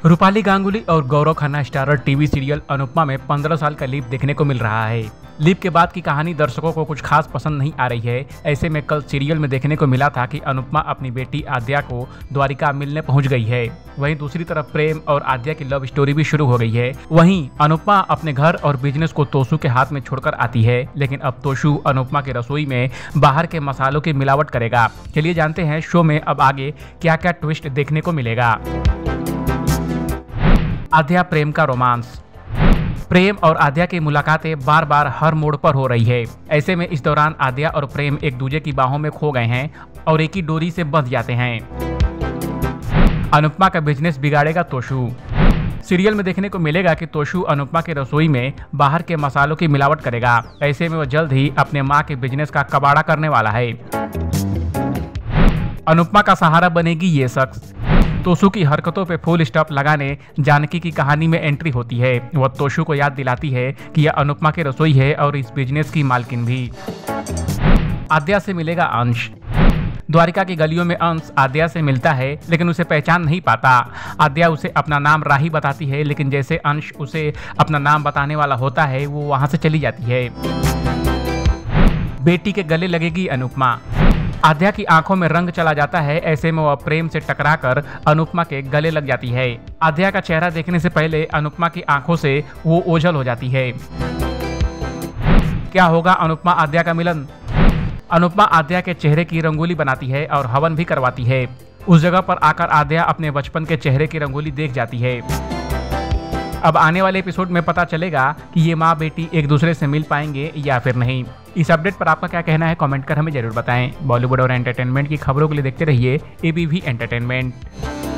रूपाली गांगुली और Gaurav Khanna starrer TV serial Anupama में 15 साल का लीप देखने को मिल रहा है। लीप के बाद की कहानी दर्शकों को कुछ खास पसंद नहीं आ रही है। ऐसे में कल सीरियल में देखने को मिला था कि अनुपमा अपनी बेटी आद्या को द्वारिका मिलने पहुंच गई है। वहीं दूसरी तरफ प्रेम और आद्या की लव स्टोरी भी शुरू हो गई है। वहीं अनुपमा अपने घर और बिजनेस को तोशु के हाथ में छोड़कर आती है, लेकिन अब तोशु अनुपमा की रसोई में बाहर के मसालों की मिलावट करेगा। चलिए जानते हैं शो में अब आगे क्या क्या ट्विस्ट देखने को मिलेगा। आद्या प्रेम का रोमांस। प्रेम और आद्या की मुलाकातें बार बार हर मोड़ पर हो रही है। ऐसे में इस दौरान आद्या और प्रेम एक दूसरे की बाहों में खो गए हैं और एक ही डोरी से बंध जाते हैं। अनुपमा का बिजनेस बिगाड़ेगा तोशु। सीरियल में देखने को मिलेगा कि तोशु अनुपमा की रसोई में बाहर के मसालों की मिलावट करेगा। ऐसे में वह जल्द ही अपने मां के बिजनेस का कबाड़ा करने वाला है। अनुपमा का सहारा बनेगी ये शख्स। तोशु की हरकतों पे फुल स्टॉप लगाने जानकी की कहानी में एंट्री होती है। वह तोशु को याद दिलाती है कि यह अनुपमा की रसोई है और इस बिजनेस की मालकिन भी। आद्या से मिलेगा अंश। द्वारिका की गलियों में अंश आद्या से मिलता है, लेकिन उसे पहचान नहीं पाता। आद्या उसे अपना नाम राही बताती है, लेकिन जैसे अंश उसे अपना नाम बताने वाला होता है वो वहां से चली जाती है। बेटी के गले लगेगी अनुपमा। आद्या की आंखों में रंग चला जाता है। ऐसे में वह प्रेम से टकराकर अनुपमा के गले लग जाती है। आद्या का चेहरा देखने से पहले अनुपमा की आंखों से वो ओझल हो जाती है। क्या होगा अनुपमा आद्या का मिलन? अनुपमा आद्या के चेहरे की रंगोली बनाती है और हवन भी करवाती है। उस जगह पर आकर आद्या अपने बचपन के चेहरे की रंगोली देख जाती है। अब आने वाले एपिसोड में पता चलेगा कि ये माँ बेटी एक दूसरे से मिल पाएंगे या फिर नहीं। इस अपडेट पर आपका क्या कहना है कमेंट कर हमें जरूर बताएं। बॉलीवुड और एंटरटेनमेंट की खबरों के लिए देखते रहिए ABV एंटरटेनमेंट।